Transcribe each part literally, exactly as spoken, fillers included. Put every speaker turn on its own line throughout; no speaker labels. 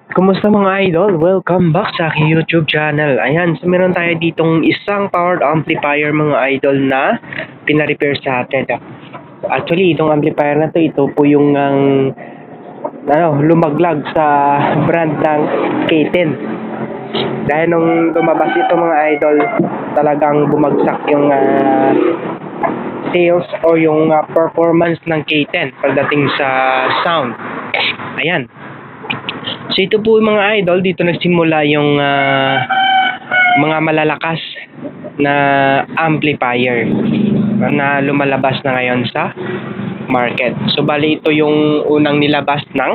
Kumusta mga idol? Welcome back sa aking YouTube channel. Ayan, so meron tayo ditong isang powered amplifier mga idol na pina-repair sa atin. Actually, itong amplifier na to, ito po yung ang ano, lumaglag sa brand ng K ten. Dahil nung lumabas ito mga idol, talagang bumagsak yung uh, sales o yung uh, performance ng K ten pagdating sa sound. Ayan. So ito po mga idol, dito nagsimula yung uh, mga malalakas na amplifier na lumalabas na ngayon sa market. So bali ito yung unang nilabas ng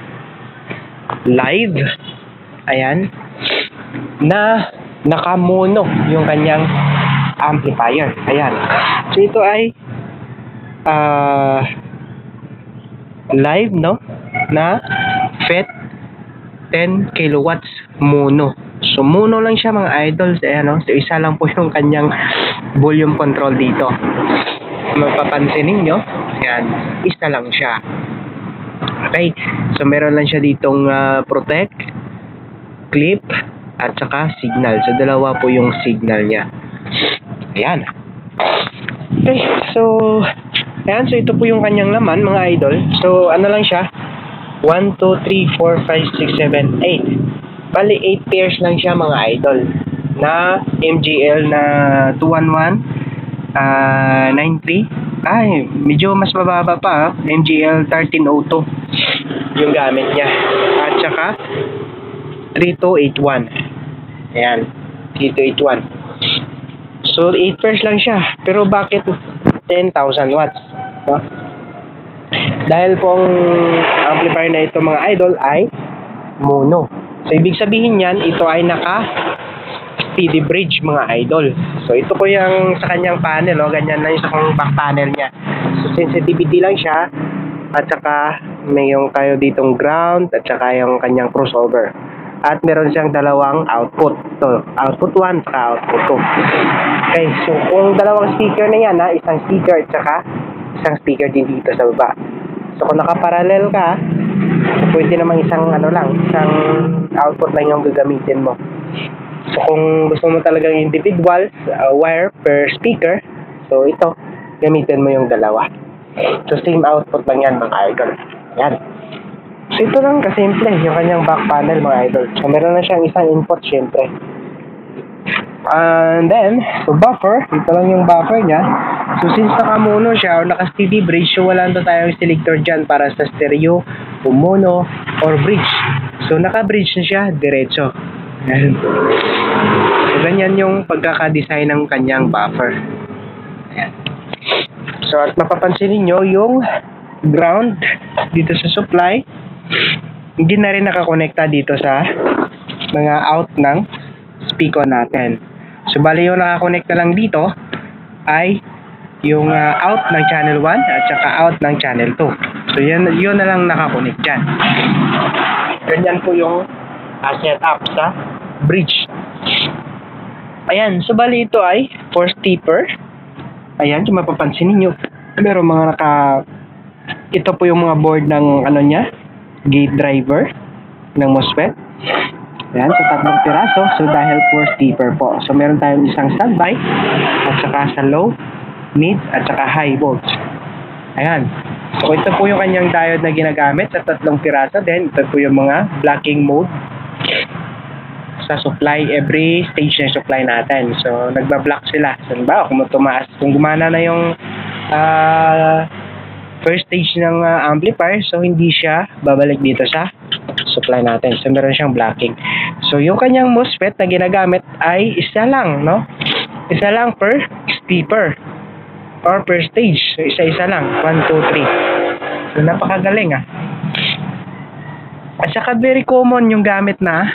live. Ayan. Na nakamono yung kanyang amplifier. Ayan. So ito ay uh, live, no? Na F E T ten kilowatts mono. So mono lang siya mga idol. So, ayan, no? So isa lang po yung kanyang volume control dito. Mapapansin ninyo, ayan, isa lang siya. Okay, so meron lang siya ditong uh, protect, clip, at saka signal. So dalawa po yung signal niya. Ayan. Okay, so ayan, so ito po yung kanyang laman mga idol. So ano lang siya, one, two, three, four, five, six, seven, eight. Bali, eight pairs lang siya mga idol. Na M G L na two one one uh, nine three. Ay, medyo mas mababa pa. M G L thirteen oh two yung gamit niya. At saka three two eight one. Ayan, three two eight one. So, eight pairs lang siya. Pero bakit ten thousand watts? No? Dahil pong amplifier na ito mga idol ay mono. So ibig sabihin niyan, ito ay naka steady bridge mga idol. So ito po yung sa kanyang panel, oh, ganyan na yung sa kanyang back panel niya. So sensitivity lang siya, at saka may yung kayo ditong ground, at saka yung kanyang crossover. At meron siyang dalawang output. So output one at output two. Okay, so kung dalawang speaker na yan, ha, isang speaker at saka isang speaker din dito sa baba. So kung nakaparallel ka, so pwede namang isang ano lang, isang output lang yung gagamitin mo. So kung gusto mo talagang individual uh, wire per speaker, so ito, gamitin mo yung dalawa. So same output lang yan mga idol. Yan. So ito lang kasimple, yung kanyang back panel mga idol. So meron na siyang isang input syempre. And then, so buffer, ito lang yung buffer niya. So since naka-mono siya or naka-steady bridge, so wala na tayong selector dyan para sa stereo, o mono, or bridge. So naka-bridge na siya, diretso. Ayan. So ganyan yung pagkaka-design ng kanyang buffer. Ayan. So at mapapansin niyo yung ground dito sa supply, hindi na rin nakakonekta dito sa mga out ng speaker natin. So bali yung nakakonekta lang dito ay yung uh, out ng channel one at saka out ng channel two. So yun, yun na lang nakakonect dyan. Ganyan po yung uh, setup sa bridge. Ayan, so bali ito ay four stepper. Ayan, kung mapapansin niyo, meron mga naka, ito po yung mga board ng ano niya, gate driver ng MOSFET. Ayan, so tatlong piraso. So dahil four stepper po. So meron tayong isang standby at saka sa low, mid, at saka high volts. Ayan. So ito po yung kanyang diode na ginagamit sa tatlong piraso. Then ito po yung mga blocking mode sa supply, every stage na supply natin. So nagba-block sila. So ba, kung tumaas, kung gumana na yung uh, first stage ng uh, amplifier, so hindi siya babalik dito sa supply natin. So meron siyang blocking. So yung kanyang MOSFET na ginagamit ay isa lang, no? Isa lang per stepper or per stage. So isa-isa lang, one, two, three. So napakagaling ah. At saka very common yung gamit na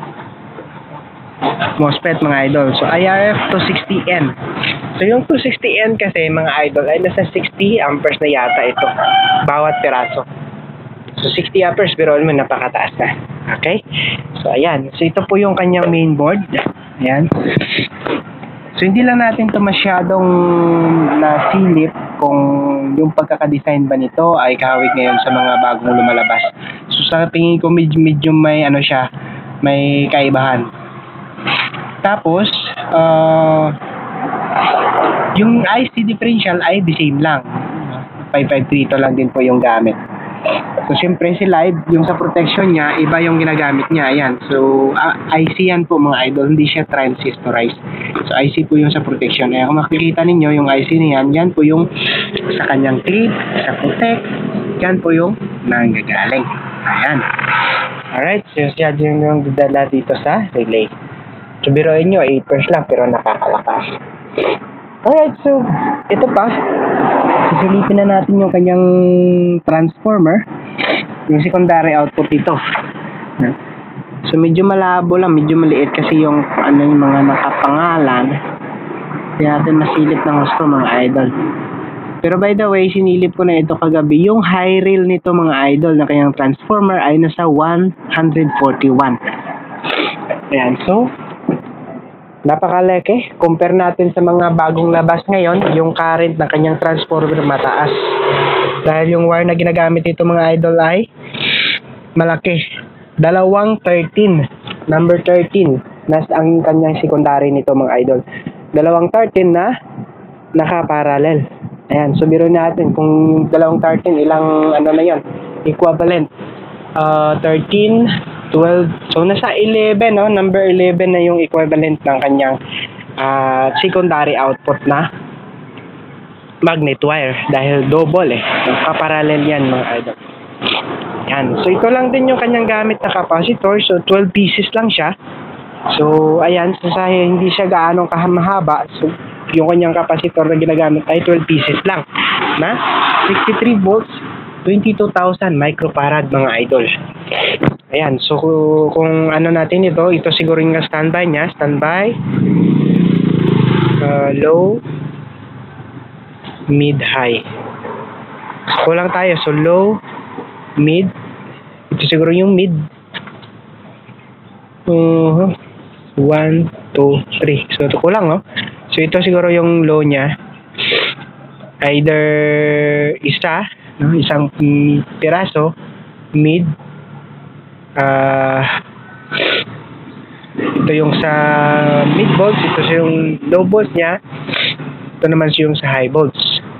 MOSFET mga idol. So I R F two sixty N. So yung two sixty N kasi mga idol ay nasa sixty amperes na yata ito bawat piraso. So sixty amperes, pero naman napakataas na. Okay? So ayan. So ito po yung kanyang mainboard. Ayan. So hindi lang natin ito masyadong nasilip kung yung pagkakadesign ba nito ay kahawig ngayon sa mga bagong lumalabas. So sa tingin ko med medyo may ano siya, may kaibahan. Tapos, uh, yung I C differential ay the same lang. five five three two lang din po yung gamit. So, siyempre si Live, yung sa protection niya, iba yung ginagamit niya. Ayan. So, uh, I C yan po mga idol. Hindi siya transistorized. So, I C po yung sa protection. Ayan, kung makikita ninyo, yung I C niyan, yan po yung sa kanyang clip, sa protect. Yan po yung nanggagaling. Ayan. Alright. So, siya din yung didala dito sa relay. So, biroin nyo, eight pairs lang, pero nakakalakas. Alright. So, ito pa. Susulitin na natin yung kanyang transformer, yung secondary output ito. So medyo malabo lang, medyo maliit kasi yung ano yung mga nakapangalan. Hindi natin masilip ng gusto mga idol. Pero by the way, sinilip ko na ito kagabi. Yung high rail nito mga idol na kanyang transformer ay nasa one forty-one. Ayan, so napakalaki. Compare natin sa mga bagong labas ngayon, yung current ng kanyang transformer mataas. Dahil yung wire na ginagamit ito mga idol ay malaki. Dalawang thirteen. Number thirteen. Nas ang kanyang secondary nito mga idol. Dalawang thirteen na naka-parallel. Ayan. So, biro natin kung dalawang thirteen, ilang ano na yan? Equivalent. Uh, thirteen, twelve. So, nasa eleven, no? Number eleven na yung equivalent ng kanyang uh, secondary output na magnet wire. Dahil double eh. Kaparallel yan mga idol. Yan. So, ito lang din yung kanyang gamit na capacitor. So, twelve pieces lang siya. So, ayan. So, sa hindi siya gaano kahamahaba. So, yung kanyang capacitor na ginagamit ay twelve pieces lang. Na sixty-three volts, twenty-two thousand microfarad mga idol. Ayan, so kung ano natin ito, ito siguro yung standby niya, standby, uh, low, mid, high. So, kulang tayo, so low, mid, ito siguro yung mid, uh, one, two, three. So ito kulang, no? So ito siguro yung low niya, either isa, no? Isang mm, piraso, mid, uh, ito yung sa mid volts, ito yung low volts niya, ito naman yung sa high volts.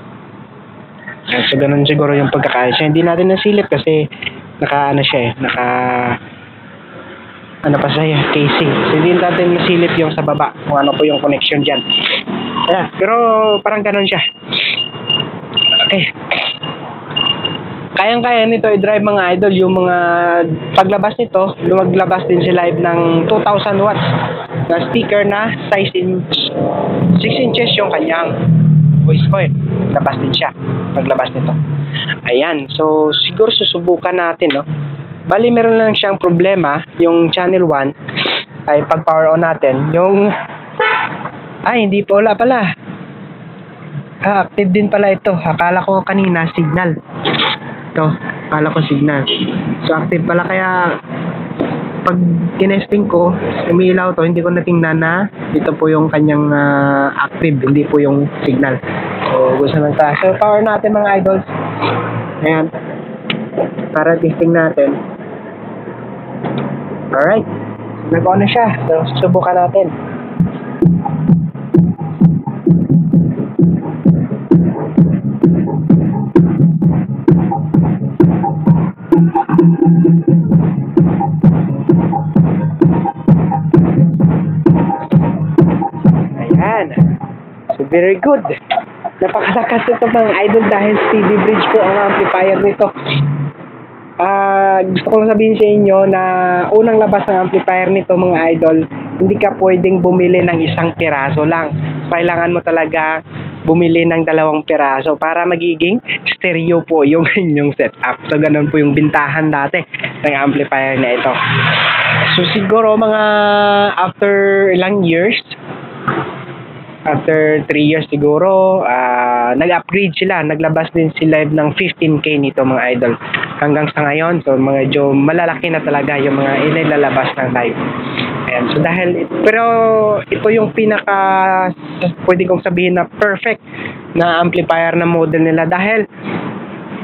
So ganun siguro yung pagkakaya siya. Hindi natin nasilip kasi naka ano siya eh, naka ano pa siya, casing. So hindi natin nasilip yung sa baba kung ano po yung connection dyan. Ayan, pero parang ganun siya. Okay. Kayang-kaya nito i-drive mga idol yung mga paglabas nito, lumaglabas din si Live ng two thousand watts na sticker na size inch, six inches yung kanyang voice coil. Labas din siya paglabas nito. Ayan, so siguro susubukan natin, no. Bali meron lang siyang problema, yung channel one ay pag power on natin, yung ay hindi po, wala pala. Ah, active din pala ito. Akala ko kanina signal. Ito, akala ko signal. So active pala, kaya pag tinesting ko, umiilaw to, hindi ko natingnan na ito po yung kanyang uh, active, hindi po yung signal. So gusto nang ta. So power natin mga idols. Ayan. Para testing natin. Alright. Nag-on na siya. So susubukan natin. Ayan. So very good. Napakalakas ito mga idol dahil steady bridge po ang amplifier nito. Ah, uh, gusto ko lang sabihin sa inyo na unang labas ng amplifier nito mga idol, hindi ka pwedeng bumili ng isang piraso lang. Kailangan mo talaga bumili ng dalawang piraso para magiging stereo po yung inyong setup. So ganun po yung bintahan dati ng amplifier na ito. So siguro mga after ilang years, after three years siguro, uh, nag-upgrade sila. Naglabas din si Live ng fifteen K nito mga idol. Hanggang sa ngayon, so mga jo malalaki na talaga yung mga inilalabas ng Live. Ayan, so dahil, pero ito yung pinaka, pwede kong sabihin na perfect na amplifier na model nila. Dahil,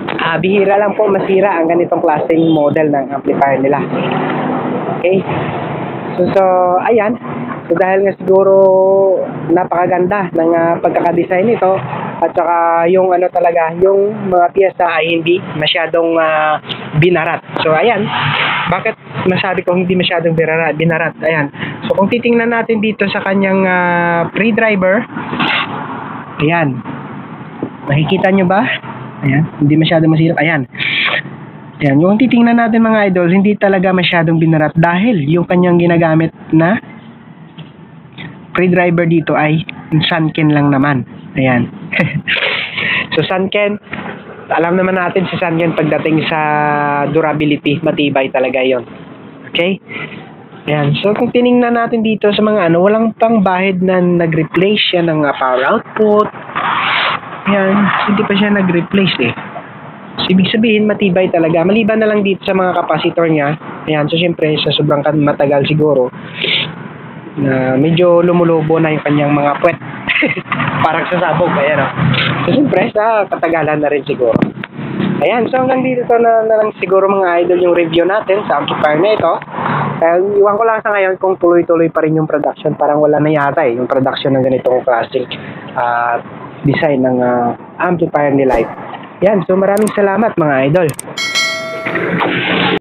Ah, bihira lang po masira ang ganitong klaseng model ng amplifier nila. Okay? So, so ayan. So, dahil nga siguro napakaganda ng uh, pagkakadesign nito at saka yung ano talaga, yung mga piyesa ay hindi masyadong uh, binarat. So, ayan. Bakit masabi ko hindi masyadong binarat? binarat? Ayan. So, kung titingnan natin dito sa kanyang uh, pre-driver, ayan. Makikita nyo ba? Ayan. Hindi masyadong masirap. Ayan. Ayan. Yung titingnan natin mga idol, hindi talaga masyadong binarat dahil yung kanyang ginagamit na pre-driver dito ay Sanken lang naman. Ayan. So, Sanken, alam naman natin si Sanken pagdating sa durability, matibay talaga yon. Okay? Ayan. So, kung tiningnan natin dito sa mga ano, walang pang bahid na nag-replace siya ng uh, power output. Ayan. Hindi pa siya nag-replace eh. So, ibig sabihin, matibay talaga. Maliban na lang dito sa mga capacitor niya. Ayan. So, syempre, sa sobrang matagal siguro, na medyo lumulubo na yung kanyang mga puwet. Parang sasabog. Ayan o. So, syempre, sa katagalan na rin siguro. Ayan. So, hanggang dito to na, na lang siguro mga idol yung review natin sa amplifier na ito. Kaya, iwan ko lang sa ngayon kung tuloy-tuloy pa rin yung production. Parang wala na yata eh, yung production ng ganitong klaseng uh, design ng uh, amplifier ni Light. Yan. So, maraming salamat mga idol.